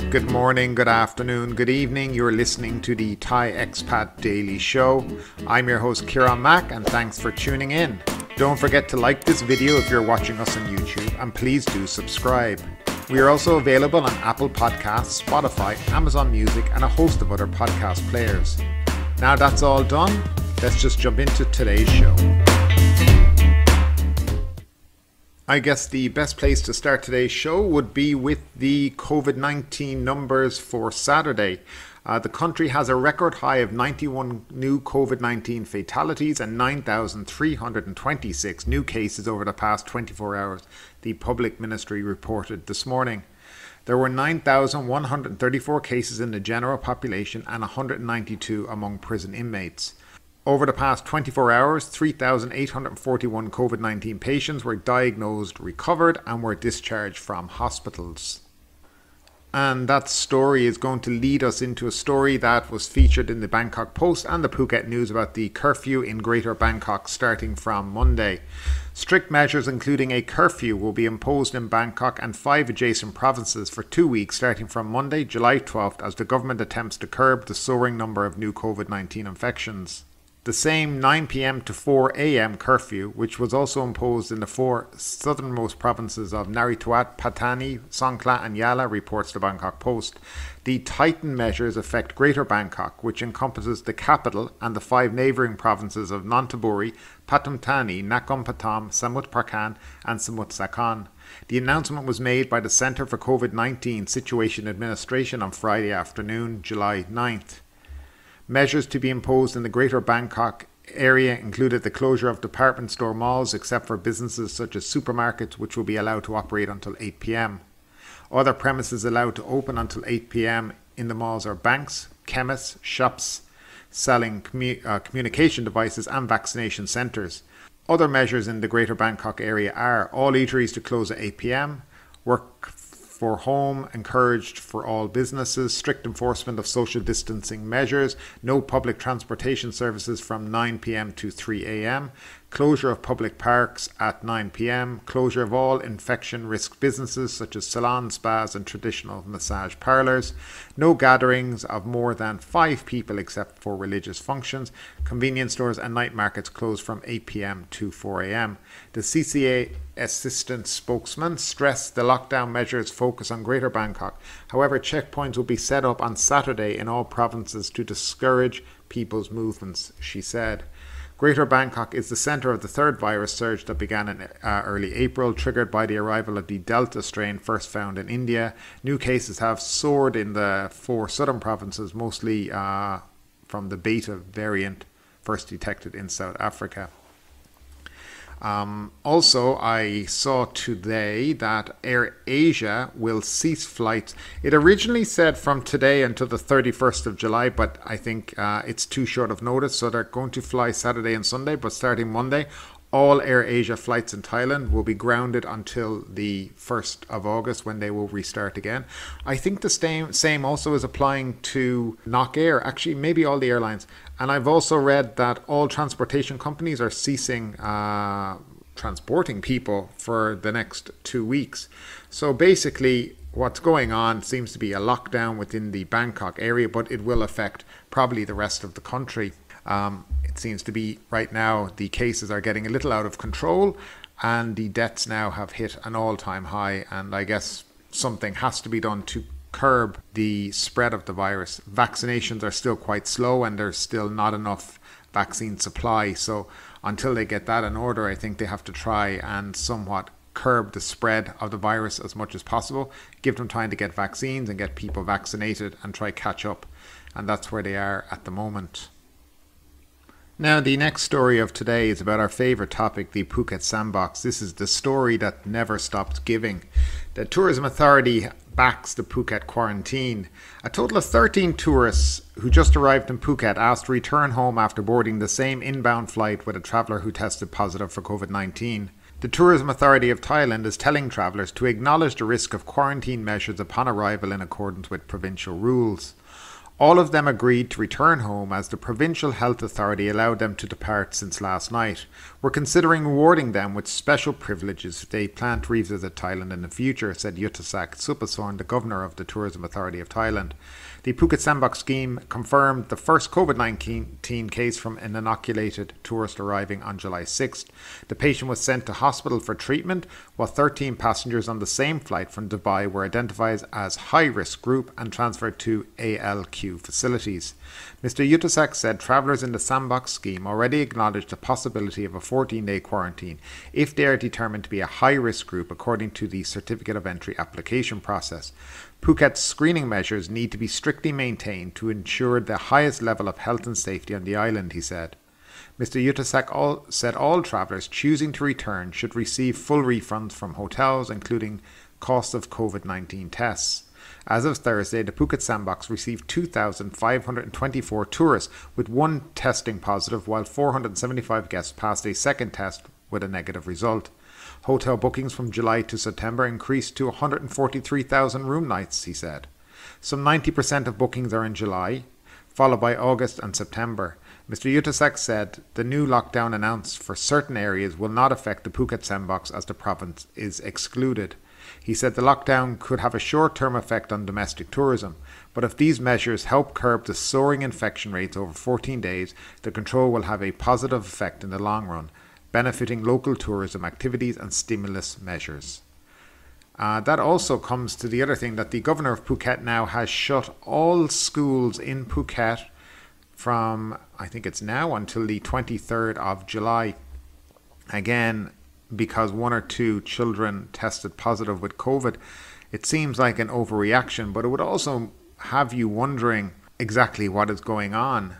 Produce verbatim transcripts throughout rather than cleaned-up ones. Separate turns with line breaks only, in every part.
Good morning, good afternoon, good evening. You're listening to the Thai Expat Daily Show. I'm your host Kieran Mack and thanks for tuning in. Don't forget to like this video if you're watching us on YouTube and please do subscribe. We are also available on Apple Podcasts, Spotify, Amazon Music and a host of other podcast players. Now that's all done, let's just jump into today's show. I guess the best place to start today's show would be with the COVID nineteen numbers for Saturday. Uh, the country has a record high of ninety-one new COVID nineteen fatalities and nine thousand three hundred twenty-six new cases over the past twenty-four hours, the public ministry reported this morning. There were nine thousand one hundred thirty-four cases in the general population and one hundred ninety-two among prison inmates. Over the past twenty-four hours, three thousand eight hundred forty-one COVID nineteen patients were diagnosed, recovered and were discharged from hospitals. And that story is going to lead us into a story that was featured in the Bangkok Post and the Phuket News about the curfew in Greater Bangkok starting from Monday. Strict measures including a curfew will be imposed in Bangkok and five adjacent provinces for two weeks starting from Monday, July twelfth, as the government attempts to curb the soaring number of new COVID nineteen infections. The same nine p.m. to four a.m. curfew, which was also imposed in the four southernmost provinces of Naritawat, Pattani, Songkhla and Yala, reports the Bangkok Post. The tightened measures affect Greater Bangkok, which encompasses the capital and the five neighbouring provinces of Nonthaburi, Pathumthani, Nakhon Pathom, Samut Prakan and Samut Sakhon. The announcement was made by the Centre for COVID nineteen Situation Administration on Friday afternoon, July ninth. Measures to be imposed in the Greater Bangkok area included the closure of department store malls except for businesses such as supermarkets, which will be allowed to operate until eight p.m. Other premises allowed to open until eight p.m. in the malls are banks, chemists, shops selling commu- uh, communication devices and vaccination centres. Other measures in the Greater Bangkok area are all eateries to close at eight p.m, work for home encouraged for all businesses, strict enforcement of social distancing measures, no public transportation services from nine p.m. to three a.m, closure of public parks at nine p.m, closure of all infection risk businesses such as salons, spas and traditional massage parlours, no gatherings of more than five people except for religious functions, convenience stores and night markets closed from eight p.m. to four a.m. The C C A assistant spokesman stressed the lockdown measures focus on Greater Bangkok. However, checkpoints will be set up on Saturday in all provinces to discourage people's movements, she said. Greater Bangkok is the centre of the third virus surge that began in uh, early April, triggered by the arrival of the Delta strain first found in India. New cases have soared in the four southern provinces, mostly uh, from the Beta variant first detected in South Africa. Um, also, I saw today that Air Asia will cease flights. It originally said from today until the thirty-first of July, but I think uh, it's too short of notice. So they're going to fly Saturday and Sunday, but starting Monday, all Air Asia flights in Thailand will be grounded until the first of August when they will restart again. I think the same, same also is applying to Nok Air, actually maybe all the airlines. And I've also read that all transportation companies are ceasing uh, transporting people for the next two weeks. So basically what's going on seems to be a lockdown within the Bangkok area, but it will affect probably the rest of the country. Um, it seems to be right now the cases are getting a little out of control and the deaths now have hit an all-time high, and I guess something has to be done to curb the spread of the virus. Vaccinations are still quite slow and there's still not enough vaccine supply, so until they get that in order, I think they have to try and somewhat curb the spread of the virus as much as possible, give them time to get vaccines and get people vaccinated and try catch up, and that's where they are at the moment. Now, the next story of today is about our favourite topic, the Phuket Sandbox. This is the story that never stopped giving. The Tourism Authority backs the Phuket quarantine. A total of thirteen tourists who just arrived in Phuket asked to return home after boarding the same inbound flight with a traveller who tested positive for COVID nineteen. The Tourism Authority of Thailand is telling travellers to acknowledge the risk of quarantine measures upon arrival in accordance with provincial rules. All of them agreed to return home as the provincial health authority allowed them to depart since last night. We're considering rewarding them with special privileges if they plan to revisit Thailand in the future, said Yuttasak Supasorn, the governor of the Tourism Authority of Thailand. The Phuket Sandox scheme confirmed the first COVID nineteen case from an inoculated tourist arriving on July sixth. The patient was sent to hospital for treatment, while thirteen passengers on the same flight from Dubai were identified as high-risk group and transferred to A L Q facilities. Mister Yuttasak said travellers in the sandbox scheme already acknowledged the possibility of a fourteen-day quarantine if they are determined to be a high-risk group according to the Certificate of Entry application process. Phuket's screening measures need to be strictly maintained to ensure the highest level of health and safety on the island, he said. Mister Yuttasak all, said all travellers choosing to return should receive full refunds from hotels, including costs of COVID nineteen tests. As of Thursday, the Phuket Sandbox received two thousand five hundred twenty-four tourists with one testing positive, while four hundred seventy-five guests passed a second test with a negative result. Hotel bookings from July to September increased to one hundred forty-three thousand room nights, he said. Some ninety percent of bookings are in July, followed by August and September. Mister Yuttasak said the new lockdown announced for certain areas will not affect the Phuket Sandbox as the province is excluded. He said the lockdown could have a short-term effect on domestic tourism, but if these measures help curb the soaring infection rates over fourteen days, the control will have a positive effect in the long run, benefiting local tourism activities and stimulus measures. Uh, that also comes to the other thing that the governor of Phuket now has shut all schools in Phuket from, I think it's now, until the twenty-third of July. Again, because one or two children tested positive with COVID. It seems like an overreaction, but it would also have you wondering exactly what is going on.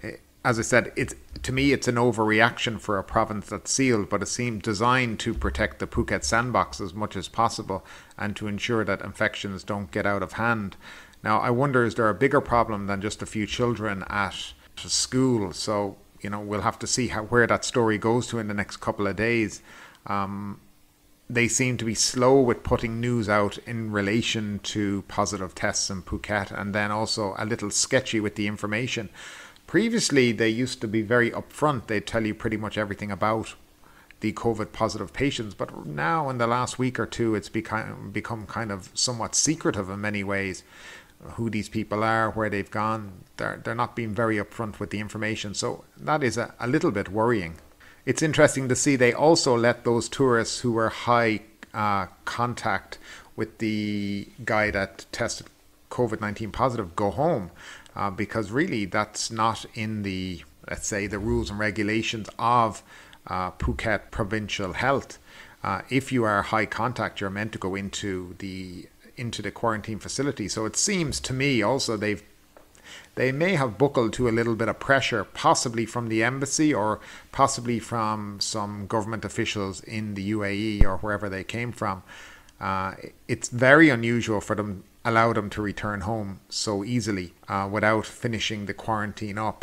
As I said, it's, to me, it's an overreaction for a province that's sealed, but it seemed designed to protect the Phuket Sandbox as much as possible and to ensure that infections don't get out of hand. Now, I wonder, is there a bigger problem than just a few children at school? So, you know, we'll have to see how where that story goes to in the next couple of days. Um, they seem to be slow with putting news out in relation to positive tests in Phuket, and then also a little sketchy with the information. Previously, they used to be very upfront. They'd tell you pretty much everything about the COVID positive patients, but now in the last week or two, it's become, become kind of somewhat secretive in many ways. Who these people are, where they've gone, they're, they're not being very upfront with the information. So that is a, a little bit worrying. It's interesting to see they also let those tourists who were high uh, contact with the guy that tested COVID nineteen positive go home, uh, because really that's not in the, let's say, the rules and regulations of uh, Phuket provincial health. Uh, if you are high contact, you're meant to go into the into the quarantine facility. So it seems to me also they've They may have buckled to a little bit of pressure, possibly from the embassy or possibly from some government officials in the U A E or wherever they came from. Uh, it's very unusual for them allow them to return home so easily uh, without finishing the quarantine up.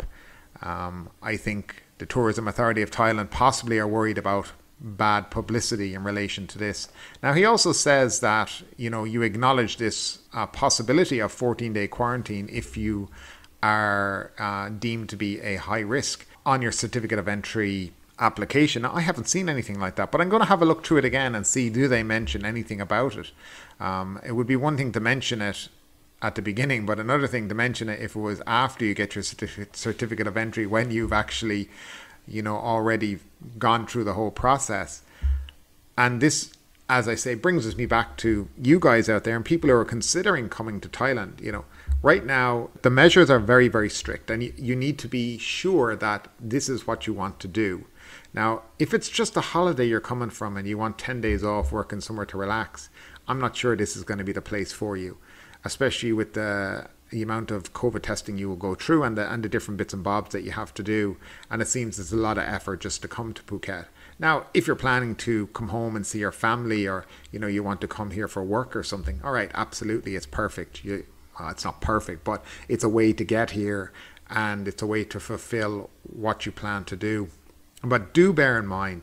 Um, I think the Tourism Authority of Thailand possibly are worried about bad publicity in relation to this. Now, he also says that, you know, you acknowledge this uh, possibility of fourteen-day quarantine if you are uh, deemed to be a high risk on your certificate of entry application. Now, I haven't seen anything like that, but I'm going to have a look through it again and see, do they mention anything about it? Um, it would be one thing to mention it at the beginning, but another thing to mention it if it was after you get your certificate certificate of entry, when you've actually, you know, already gone through the whole process. And this, as I say, brings me back to you guys out there and people who are considering coming to Thailand. You know, right now, the measures are very, very strict, and you, you need to be sure that this is what you want to do. Now, if it's just a holiday you're coming from and you want ten days off working somewhere to relax, I'm not sure this is going to be the place for you, especially with the the amount of COVID testing you will go through and the, and the different bits and bobs that you have to do. And it seems there's a lot of effort just to come to Phuket. Now, if you're planning to come home and see your family, or, you know, you want to come here for work or something, all right, absolutely, it's perfect. You, well, it's not perfect, but it's a way to get here and it's a way to fulfill what you plan to do. But do bear in mind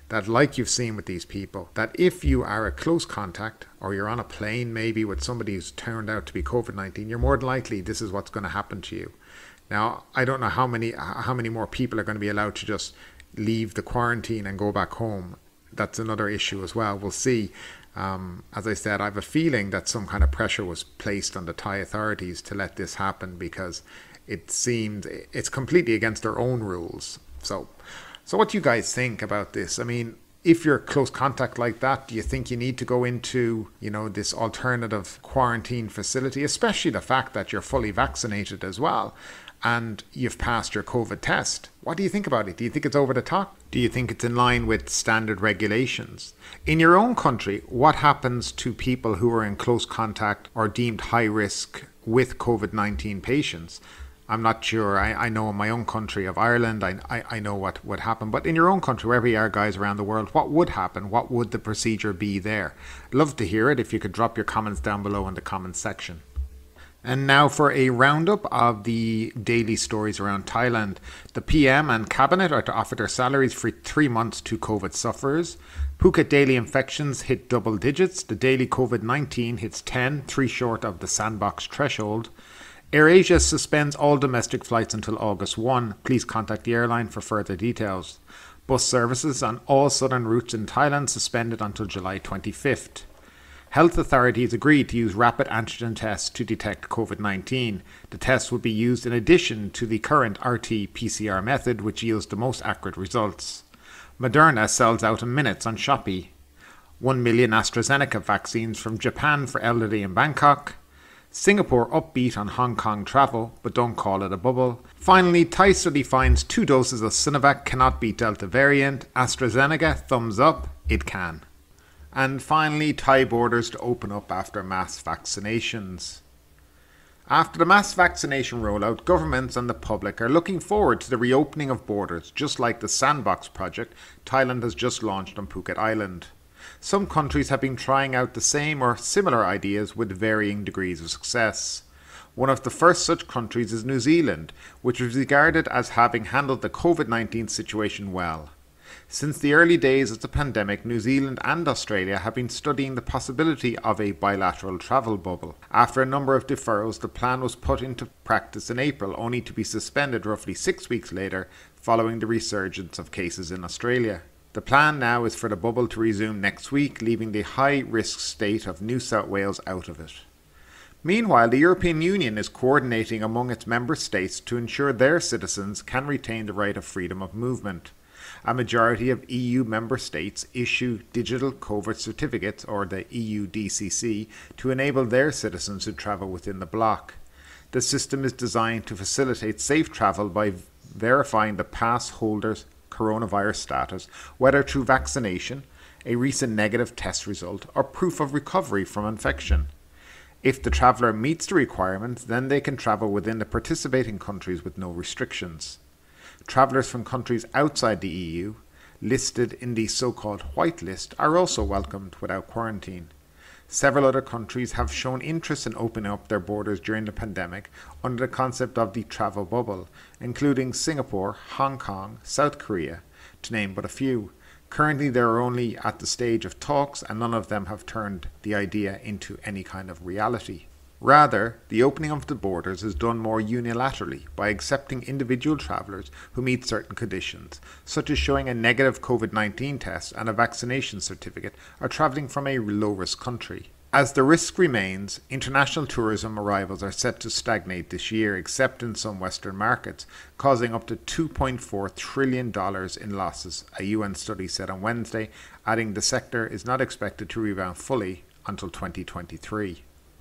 that, like you've seen with these people, that if you are a close contact or you're on a plane maybe with somebody who's turned out to be COVID nineteen, you're more than likely this is what's going to happen to you. Now, I don't know how many how many more people are going to be allowed to just leave the quarantine and go back home. That's another issue as well. We'll see. Um, as I said, I have a feeling that some kind of pressure was placed on the Thai authorities to let this happen because it seemed it's completely against their own rules. So, so what do you guys think about this? I mean, if you're close contact like that, do you think you need to go into, you know, this alternative quarantine facility, especially the fact that you're fully vaccinated as well and you've passed your COVID test? What do you think about it? Do you think it's over the top? Do you think it's in line with standard regulations? In your own country, what happens to people who are in close contact or deemed high risk with COVID nineteen patients? I'm not sure. I, I know in my own country of Ireland, I, I, I know what would happen. But in your own country, wherever you are, guys, around the world, what would happen? What would the procedure be there? Love to hear it. If you could drop your comments down below in the comments section. And now for a roundup of the daily stories around Thailand. The P M and Cabinet are to offer their salaries for three months to COVID sufferers. Phuket daily infections hit double digits. The daily COVID nineteen hits ten, three short of the sandbox threshold. AirAsia suspends all domestic flights until August first. Please contact the airline for further details. Bus services on all southern routes in Thailand suspended until July twenty-fifth. Health authorities agreed to use rapid antigen tests to detect COVID nineteen. The test will be used in addition to the current R T P C R method, which yields the most accurate results. Moderna sells out in minutes on Shopee. one million AstraZeneca vaccines from Japan for elderly in Bangkok. Singapore upbeat on Hong Kong travel, but don't call it a bubble. Finally, Thai study finds two doses of Sinovac cannot beat Delta variant. AstraZeneca, thumbs up, it can. And finally, Thai borders to open up after mass vaccinations. After the mass vaccination rollout, governments and the public are looking forward to the reopening of borders, just like the Sandbox project Thailand has just launched on Phuket Island. Some countries have been trying out the same or similar ideas with varying degrees of success. One of the first such countries is New Zealand, which is regarded as having handled the COVID nineteen situation well. Since the early days of the pandemic, New Zealand and Australia have been studying the possibility of a bilateral travel bubble. After a number of deferrals, the plan was put into practice in April, only to be suspended roughly six weeks later following the resurgence of cases in Australia. The plan now is for the bubble to resume next week, leaving the high-risk state of New South Wales out of it. Meanwhile, the European Union is coordinating among its member states to ensure their citizens can retain the right of freedom of movement. A majority of E U member states issue digital COVID certificates, or the E U D C C, to enable their citizens to travel within the bloc. The system is designed to facilitate safe travel by verifying the pass holder's coronavirus status, whether through vaccination, a recent negative test result, or proof of recovery from infection. If the traveller meets the requirements, then they can travel within the participating countries with no restrictions. Travellers from countries outside the E U, listed in the so-called white list, are also welcomed without quarantine. Several other countries have shown interest in opening up their borders during the pandemic under the concept of the travel bubble, including Singapore, Hong Kong, South Korea, to name but a few. Currently, they are only at the stage of talks, and none of them have turned the idea into any kind of reality. Rather, the opening of the borders is done more unilaterally by accepting individual travellers who meet certain conditions, such as showing a negative COVID nineteen test and a vaccination certificate, or travelling from a low-risk country. As the risk remains, international tourism arrivals are set to stagnate this year, except in some Western markets, causing up to two point four trillion dollars in losses, a U N study said on Wednesday, adding the sector is not expected to rebound fully until twenty twenty-three.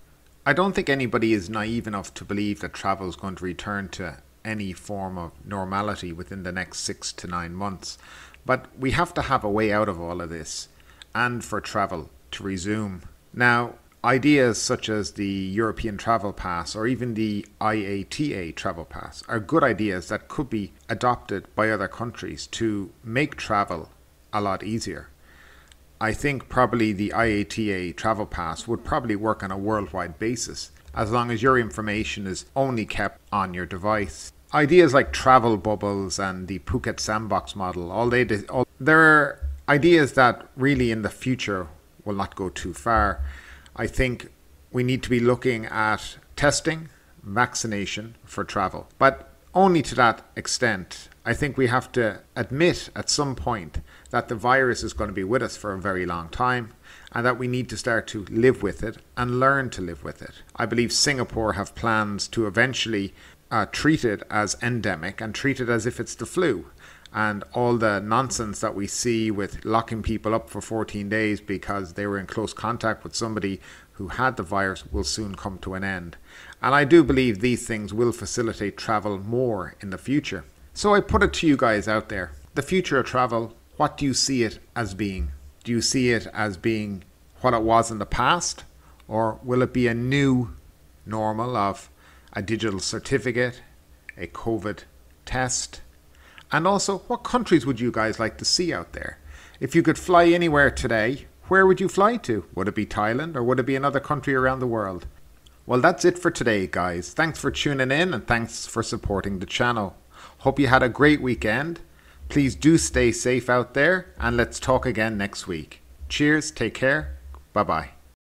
I don't think anybody is naive enough to believe that travel is going to return to any form of normality within the next six to nine months. But we have to have a way out of all of this, and for travel to resume. Now, ideas such as the European Travel Pass or even the I A T A Travel Pass are good ideas that could be adopted by other countries to make travel a lot easier. I think probably the I A T A Travel Pass would probably work on a worldwide basis, as long as your information is only kept on your device. Ideas like travel bubbles and the Phuket Sandbox model, all they all, they're ideas that really in the future will not go too far. I think we need to be looking at testing, vaccination for travel, but only to that extent. I think we have to admit at some point that the virus is going to be with us for a very long time, and that we need to start to live with it and learn to live with it. I believe Singapore have plans to eventually uh, treat it as endemic and treat it as if it's the flu. And all the nonsense that we see with locking people up for fourteen days because they were in close contact with somebody who had the virus will soon come to an end. And I do believe these things will facilitate travel more in the future. So I put it to you guys out there. The future of travel, what do you see it as being? Do you see it as being what it was in the past? Or will it be a new normal of a digital certificate, a COVID test? And also, what countries would you guys like to see out there? If you could fly anywhere today, where would you fly to? Would it be Thailand or would it be another country around the world? Well, that's it for today, guys. Thanks for tuning in and thanks for supporting the channel. Hope you had a great weekend. Please do stay safe out there and let's talk again next week. Cheers, take care, bye-bye.